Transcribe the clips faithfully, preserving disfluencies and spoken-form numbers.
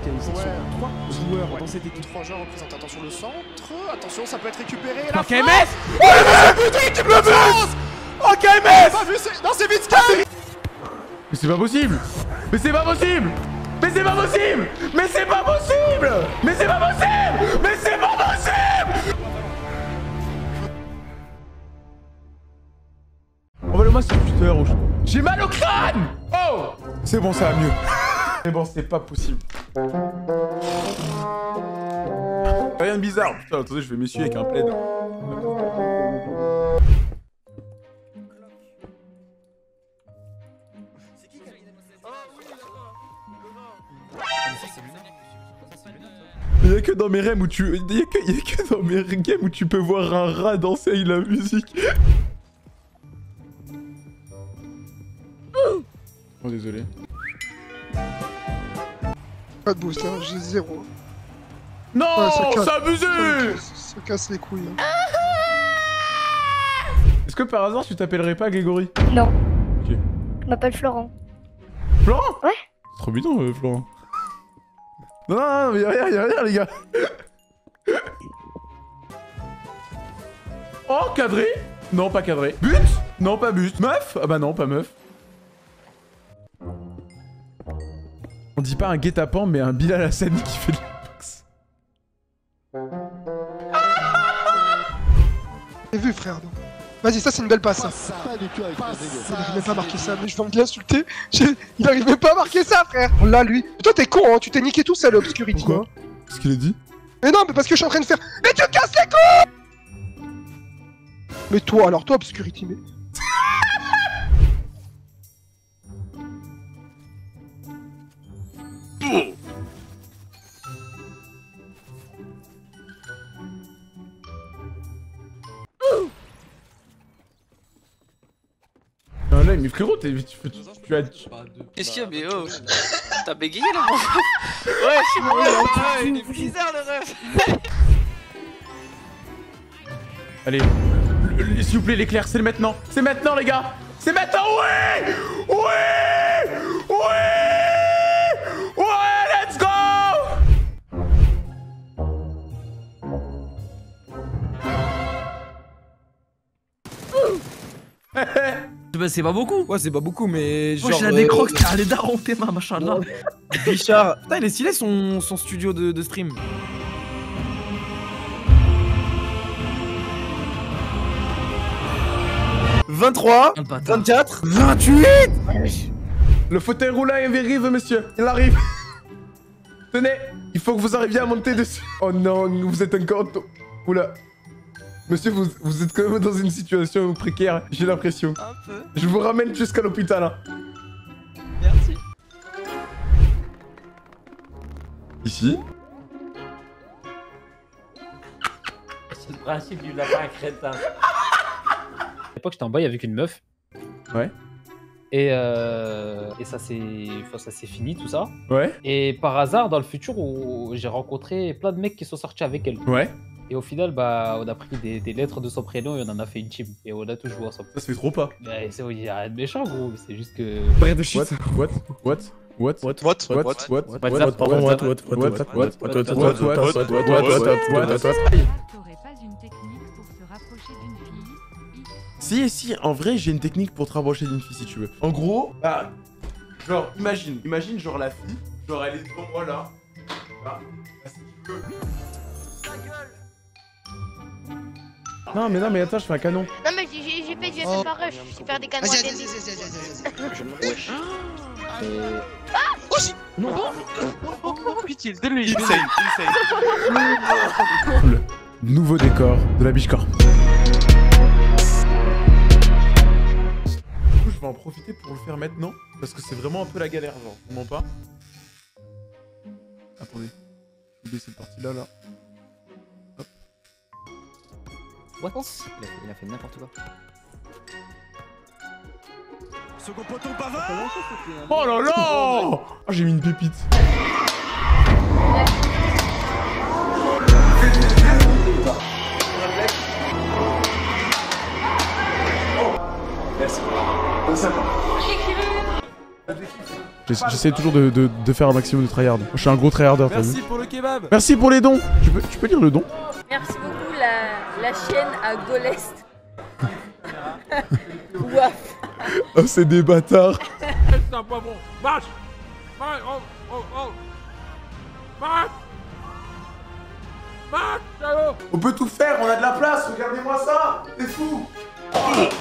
focaliser Ouais. sur trois joueurs Ouais. dans cette équipe. Trois joueurs représentent. Attention le centre. Attention, ça peut être récupéré. La Oh, K M frappe. S. Oh, putain, équipe de France. Oh, K M S. Pas vu, c'est... Non, c'est Vitska. Mais c'est pas possible. Mais c'est pas possible. Mais c'est pas possible. Mais c'est pas possible. Mais c'est pas possible. Mais c'est pas possible. Envoie-le-moi sur Twitter rouge. J'ai mal au crâne. Oh. C'est bon, ça va mieux. Mais bon, c'est pas possible. Rien de bizarre. Putain, attendez, je vais m'essuyer avec un plaid. Y'a que dans mes rêves où tu... Y'a que... Y'a que dans mes games où tu peux voir un rat danser avec la musique. Oh, désolé. Pas de boost, hein, j'ai zéro. Non, Ouais, ça casse. c'est abusé. Ça, ça casse les couilles. Hein. Est-ce que par hasard tu t'appellerais pas Grégory? Non. Ok. Je m'appelle Florent. Florent? Ouais. C'est trop bidon, euh, Florent. Non, non, non, y'a rien, y'a rien, les gars. Oh, cadré? Non, pas cadré. But? Non, pas but. Meuf? Ah bah non, pas meuf. On dit pas un guet-apens, mais un Bilal Hassani qui fait de la boxe. J'ai vu, frère. non. Vas-y, ça, c'est une belle passe. Ça. Pas du tout avec la dégueu. Il arrive même pas à marquer ça, mais je vais me l'insulter. J'ai- Il arrive même pas à marquer ça, frère. Là, lui. Mais toi, t'es con, hein. Tu t'es niqué tout seul, Obscurity. Pourquoi? hein. Qu'est-ce qu'il a dit? Mais non, mais parce que je suis en train de faire. Mais tu casses les couilles. Mais toi, alors toi, Obscurity, mais. Non, là, mais frérot, t'es- tu, tu, tu as... tu- Qu'est-ce qu'il y a, mais oh t'as bégayé là, mon ref. Ouais, je suis mon ref, ouais, il est bizarre le ref. Allez, le- le- s'il vous plaît, l'éclair, c'est maintenant. C'est maintenant, les gars. C'est maintenant, ouais. Ouais. Ouais. Ouais, let's go. Bah c'est pas beaucoup. Ouais, c'est pas beaucoup, mais genre. Moi j'ai la euh, décroque, t'as les darons, tes mains, machin là. Bichard. Putain, il est stylé son, son studio de, de stream. vingt-trois, Un bâtard. vingt-quatre, vingt-huit. Le fauteuil roulant arrive, monsieur. Il arrive. Tenez, il faut que vous arriviez à monter dessus. Oh non, vous êtes encore... Oula. Monsieur, vous, vous êtes quand même dans une situation précaire, j'ai l'impression. Un peu, Je vous ramène jusqu'à l'hôpital. Hein. merci. Ici. C'est le principe du lapin crétin. À l'époque, j'étais en bail avec une meuf. Ouais. Et, euh, et ça s'est enfin, ça s'est fini, tout ça. Ouais. Et par hasard, dans le futur, où j'ai rencontré plein de mecs qui sont sortis avec elle. Ouais. Et au final, bah, on a pris des, des lettres de son prénom et on en a fait une team. Et on a tout joué ensemble. Ça se fait trop pas. Bah, c'est- il y a rien de méchant, gros. C'est juste que. Rien de shit. What? What? What? What? What? What? What? What? WhatsApp, pardon, what, what, what, what, what, what, what, what, T'aurais pas une technique pour se rapprocher d'une fille? Si, si, en vrai, j'ai une technique pour te rapprocher d'une fille si tu veux. En gros, bah, genre, imagine, imagine, genre la fille, genre elle est devant moi là. Là, là, si tu veux. Non, mais non, mais attends, je fais un canon. Non, mais j'ai j'ai fait, j'ai fait pas rush. Je sais faire des canons à des Pitié, donne-lui. Il essaye, il essaye. Le nouveau décor de la Bichcore. Du coup, je vais en profiter pour le faire maintenant, parce que c'est vraiment un peu la galère, genre, je comprends pas. Attendez, je vais baisser cette partie-là, là. Hop. What? Il a fait, il a fait n'importe quoi. Second poteau bavard. Oh là là! Oh, j'ai mis une pépite. Merci. J'essaie toujours de, de, de faire un maximum de tryhard. Je suis un gros tryharder, t'as vu. Merci pour le kebab. Merci pour les dons. Tu peux, tu peux lire le don? Merci beaucoup la, la chienne à Golest. Ouaf. Oh, c'est des bâtards. C'est un poivron. Marche. Marche. Oh, oh, oh. Marche. Marche, salaud. On peut tout faire, on a de la place, regardez-moi ça. C'est fou. Oh.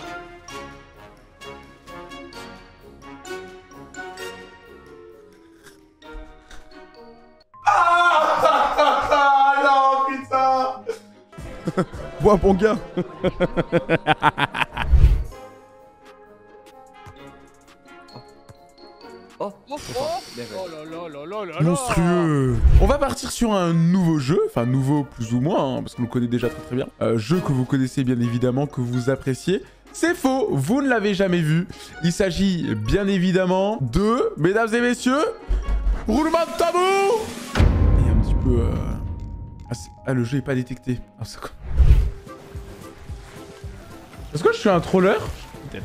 Ah non, putain. Bois, bon gars. Oh, oh, oh, Oh là là là là là là. Monstrueux. On va partir sur un nouveau jeu, enfin nouveau plus ou moins, hein, parce qu'on le connaît déjà très très bien. Euh, jeu que vous connaissez bien évidemment, que vous appréciez. C'est faux, vous ne l'avez jamais vu. Il s'agit bien évidemment de, mesdames et messieurs, roulement de tambour. Et un petit peu... Euh... Ah, ah, le jeu est pas détecté. Ah, c'est quoi? Est-ce que je suis un troller? Peut-être.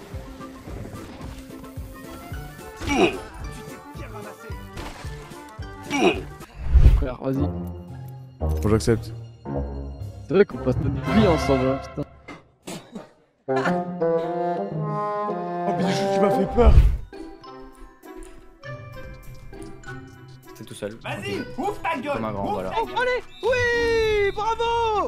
Frère, vas-y. Bon, j'accepte. C'est vrai qu'on passe notre vie ensemble, hein, putain. Oh, Bijou, tu m'as fait peur. C'est tout seul. Vas-y, ouvre ta gueule. Comme un grand, voilà. Oh, allez. Oui, bravo.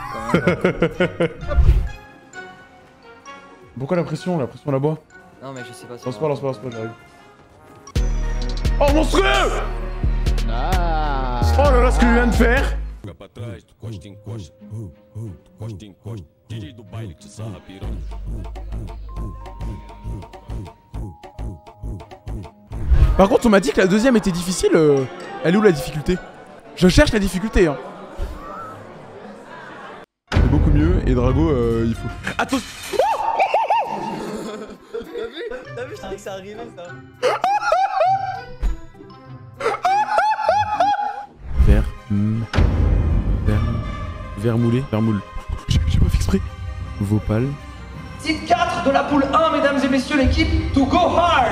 Pourquoi la pression? La pression là-bas? Non, mais je sais pas. Lance pas, lance pas, lance pas, j'arrive. Oh, monstrueux! Ah. Oh là là, ce que je viens de faire! Par contre, on m'a dit que la deuxième était difficile. Euh... Elle est où la difficulté? Je cherche la difficulté, hein. C'est beaucoup mieux, et Drago, euh, il faut... Attention! T'as vu? T'as vu, je savais que ça arrivait, ça. Vert... Mm, vert... Vermoulé... Vermoule... J'ai pas fait exprès. Vopal... Site quatre de la poule un, mesdames et messieurs, l'équipe to go hard.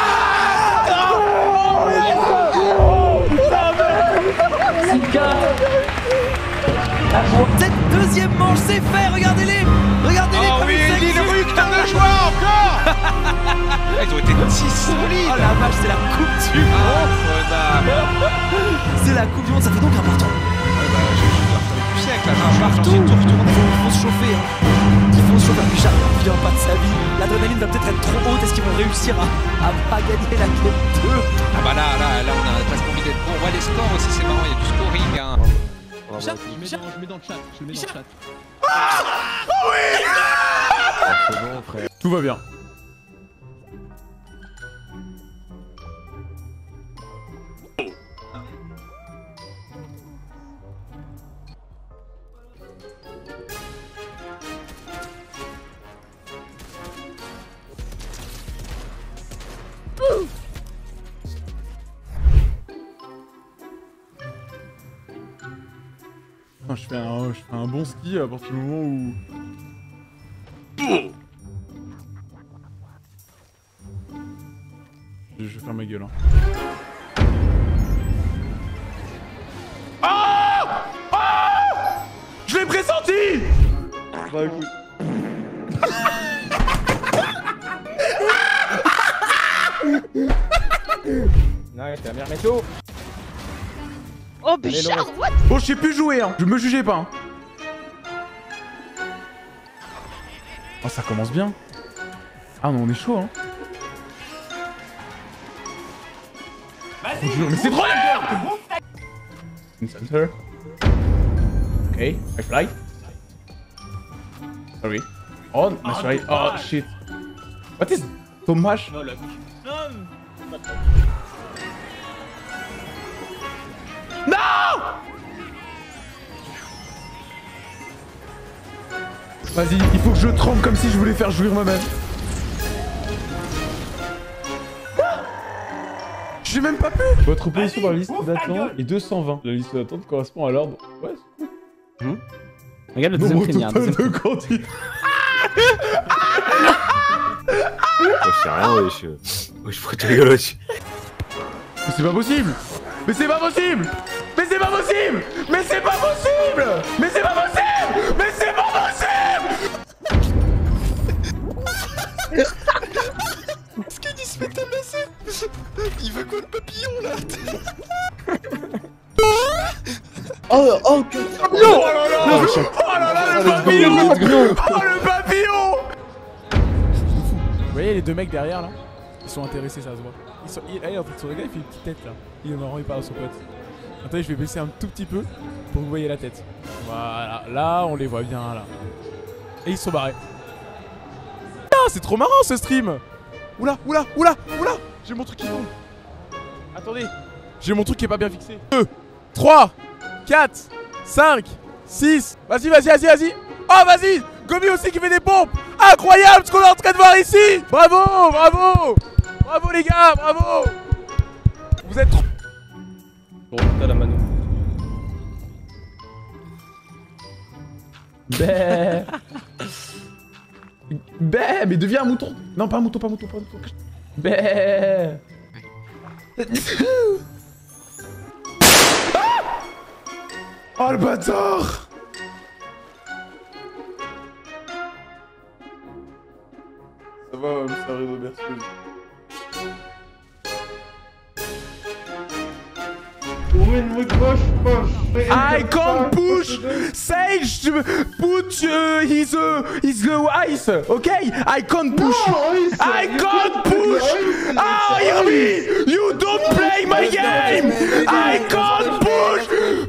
Site quatre. Cette deuxième manche, c'est fait, regardez-les. Regardez-les Oh comme oui, ils Lille s'exécutent. Ruc, t'as deux joueurs encore. Ils ont été si solides. Oh la vache, c'est la coupe du monde. C'est la coupe du monde, ça fait donc un partout. Ouais, bah, je suis leur du siècle, là, j'en marche, j'en suis tout retourné. Il faut, faut se chauffer, hein. Il faut se chauffer, puis Charles ne revient pas de sa vie. L'adrénaline va peut-être être trop haute, est-ce qu'ils vont réussir à, à pas gagner la game deux? Ah bah là, là, là, on a un classement d'être bon. On voit les scores aussi, c'est marrant, il y a du scoring, hein. Chat, Je mets dans le chat, je le mets dans le chat. Tout va bien. Enfin, je, fais un, je fais un bon ski à partir du moment où... Je, je vais faire ma gueule. Hein. Ah ah Je l'ai pressenti. Bah écoute... Non, c'est la meilleure météo. Oh, Bichard, what? Bon, je sais plus jouer, hein. Je me jugeais pas. Hein. Oh, ça commence bien. Ah non, on est chaud, hein. Oh, jure, mais c'est trop bien. In center. Ok, I fly. Sorry. Oh, my sorry. Oh, shit. What is Tomash? Non, la Non! Vas-y, il faut que je tremble comme si je voulais faire jouir moi-même. J'ai même pas pu. Votre position dans la liste d'attente est deux cent vingt. La liste d'attente correspond à l'ordre. Ouais, c'est cool. Mmh. Regarde le deuxième Nombre premier. total de candidats. Je sais rien, wesh. Wesh, pourquoi tu rigoles, wesh? Mais c'est pas possible. Mais c'est pas possible. Mais c'est pas possible. Mais c'est pas possible. Mais c'est pas possible. Mais c'est pas possible. Skinny se fait tabasser. Il veut quoi le papillon là? Oh oh que papillon. Oh là là. Oh là là le papillon. Oh le papillon. Vous voyez les deux mecs derrière là? Ils sont intéressés, ça se voit. Ils sont... il... Allez, en fait, son gars il fait une petite tête là. Il est marrant, il parle à son pote. Attendez, je vais baisser un tout petit peu pour que vous voyez la tête. Voilà, là on les voit bien là. Et ils se sont barrés. Ah, c'est trop marrant ce stream. Oula, oula, oula, oula. J'ai mon truc qui tombe. Attendez, j'ai mon truc qui est pas bien fixé. deux, trois, quatre, cinq, six. Vas-y, vas-y, vas-y, vas-y. Oh, vas-y. Gomi aussi qui fait des pompes. Incroyable ce qu'on est en train de voir ici. Bravo, bravo. Bravo les gars, bravo. Vous êtes trop... Bon, t'as la mano. Bé. Bé, mais deviens un mouton. Non, pas un mouton, pas un mouton, pas un mouton. Bé. Oh le bâtard. Ça va, ça arrive au berceau. I can't push Sage to put uh, his uh, his uh, ice, okay? I can't push. I can't push. Ah, hear me! You don't play my game. I can't push.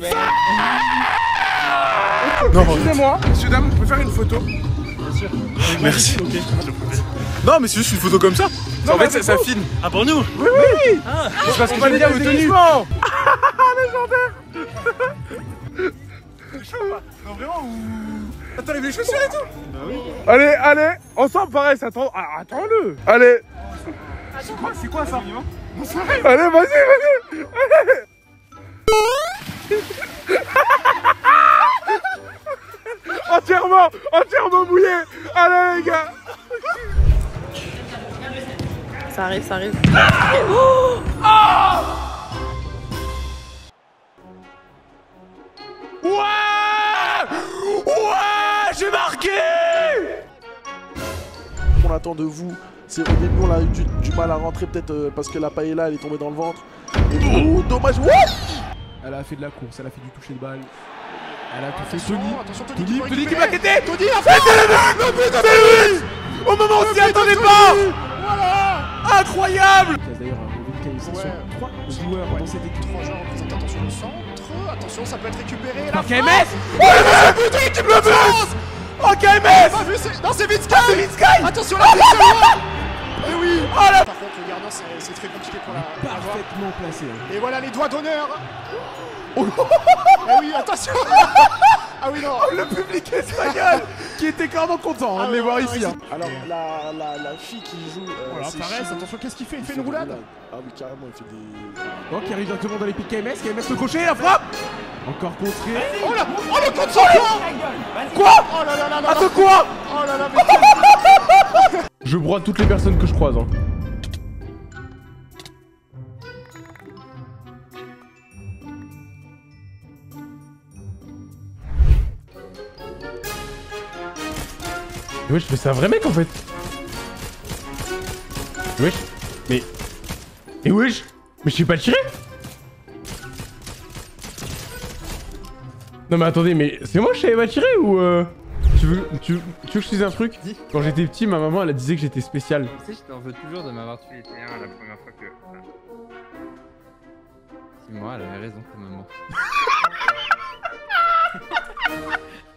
Non, excusez-moi, monsieur dame, on peut faire une photo? Bien sûr. Merci. Non mais c'est juste une photo comme ça. Non, en fait ça, ça filme. Ah pour nous? Oui oui. Ah, c'est parce que j'aime bien vos tenues. Légendaire. Non vraiment ou... Attends, les chaussures et tout. Bah oui. Allez, allez, ensemble pareil, ça attend. Ah, attends-le. Allez. C'est quoi, c'est quoi ça? Allez, vas-y, vas-y. Entièrement, entièrement mouillé. Allez les gars. Ça arrive, ça arrive. Oh oh ouais. Ouais, j'ai marqué. On attend de vous. C'est au début on a eu du, du mal à rentrer peut-être euh, parce que la paella elle est tombée dans le ventre. Et ouh, dommage. Ouais. Elle a fait de la course, elle a fait du toucher de balle. Elle a tout fait. Attention, Tony, attention, Tony, Tony, Tony, Tony qui Tony, m'a quitté. Tony, en fait, c'est le Non, putain, c'est lui. Au moment où on s'y attendait pas. Voilà. Incroyable. D'ailleurs, une qualification. Trois joueurs dans cette équipe. Trois joueurs représentent. Attention le centre. Attention, ça peut être récupéré. Oh, K M S. Oh, le putain qui me bute. Oh, K M S. Non, c'est Vitsky. C'est Vitsky. Attention, la piste est loin. Et oui. Oh là. Par contre, le gardien, c'est très compliqué pour la. Parfaitement placé. Et voilà les doigts d'honneur. Oh. Ah oui, attention. Ah oui, non. Oh, le public espagnol qui était clairement content hein, ah de les oui, voir non, ici. ici. Hein. Alors la, la, la fille qui joue. Euh, voilà, Fares, attention, qu'est-ce qu'il fait? Il fait une roulade. Ah oui, carrément, il fait des. Oh, qui arrive directement dans les pics K M S. K M S le crochet, la frappe. Encore contré. Oh là. Oh le contre son Quoi? Oh là là là là. Attends quoi? Oh là là, mais je broie toutes les personnes que je croise. Hein. Wesh, mais c'est un vrai mec en fait. Wesh, mais... Et wesh, mais je suis pas tiré. Non mais attendez, mais c'est moi je savais pas tirer ou euh... Tu veux, tu, tu veux que je te dise un truc? Quand j'étais petit, ma maman elle a disait que j'étais spécial. Tu sais, je t'en veux toujours de m'avoir tué les tiens la première fois que... C'est moi, elle avait raison, ta maman.